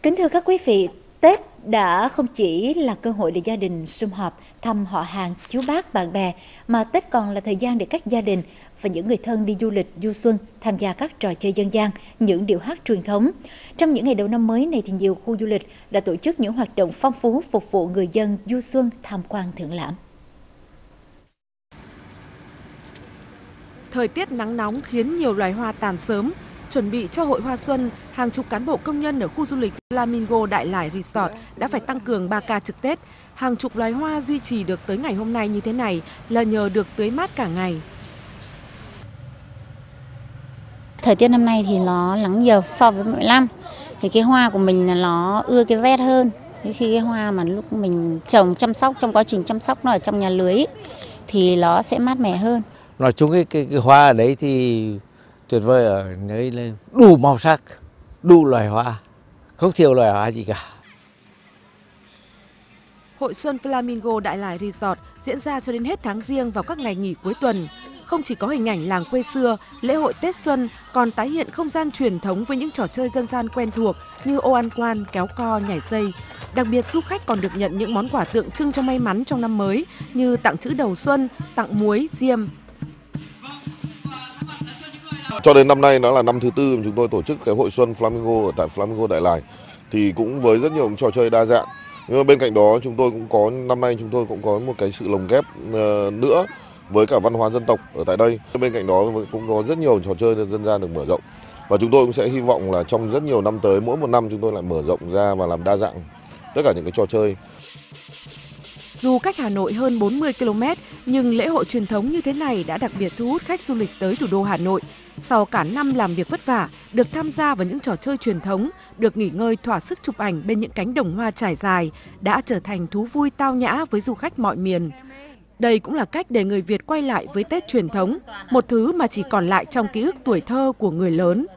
Kính thưa các quý vị, Tết đã không chỉ là cơ hội để gia đình sum họp, thăm họ hàng, chú bác, bạn bè, mà Tết còn là thời gian để các gia đình và những người thân đi du lịch, du xuân, tham gia các trò chơi dân gian, những điệu hát truyền thống. Trong những ngày đầu năm mới này thì nhiều khu du lịch đã tổ chức những hoạt động phong phú phục vụ người dân du xuân tham quan thưởng lãm. Thời tiết nắng nóng khiến nhiều loài hoa tàn sớm. Chuẩn bị cho hội hoa xuân, hàng chục cán bộ công nhân ở khu du lịch Flamingo Đại Lải Resort đã phải tăng cường 3 ca trực Tết. Hàng chục loài hoa duy trì được tới ngày hôm nay như thế này là nhờ được tưới mát cả ngày. Thời tiết năm nay thì nó nắng nhiều so với mỗi năm. Thì cái hoa của mình là nó ưa cái vét hơn. Khi cái hoa mà lúc mình trồng chăm sóc, trong quá trình chăm sóc nó ở trong nhà lưới ấy, thì nó sẽ mát mẻ hơn. Nói chung cái hoa ở đấy thì tuyệt vời ở nơi lên đủ màu sắc, đủ loài hoa, không thiếu loài hoa gì cả. Hội xuân Flamingo Đại Lải Resort diễn ra cho đến hết tháng Giêng vào các ngày nghỉ cuối tuần. Không chỉ có hình ảnh làng quê xưa, lễ hội Tết Xuân còn tái hiện không gian truyền thống với những trò chơi dân gian quen thuộc như ô ăn quan, kéo co, nhảy dây. Đặc biệt du khách còn được nhận những món quà tượng trưng cho may mắn trong năm mới như tặng chữ đầu xuân, tặng muối, diêm. Cho đến năm nay nó là năm thứ tư chúng tôi tổ chức cái hội xuân Flamingo ở tại Flamingo Đại Lải, thì cũng với rất nhiều trò chơi đa dạng. Nhưng mà bên cạnh đó năm nay chúng tôi cũng có một cái sự lồng ghép nữa với cả văn hóa dân tộc ở tại đây. Bên cạnh đó cũng có rất nhiều trò chơi dân gian được mở rộng, và chúng tôi cũng sẽ hy vọng là trong rất nhiều năm tới, mỗi một năm chúng tôi lại mở rộng ra và làm đa dạng tất cả những cái trò chơi. Dù cách Hà Nội hơn 40 km, nhưng lễ hội truyền thống như thế này đã đặc biệt thu hút khách du lịch tới thủ đô Hà Nội. Sau cả năm làm việc vất vả, được tham gia vào những trò chơi truyền thống, được nghỉ ngơi thỏa sức chụp ảnh bên những cánh đồng hoa trải dài, đã trở thành thú vui tao nhã với du khách mọi miền. Đây cũng là cách để người Việt quay lại với Tết truyền thống, một thứ mà chỉ còn lại trong ký ức tuổi thơ của người lớn.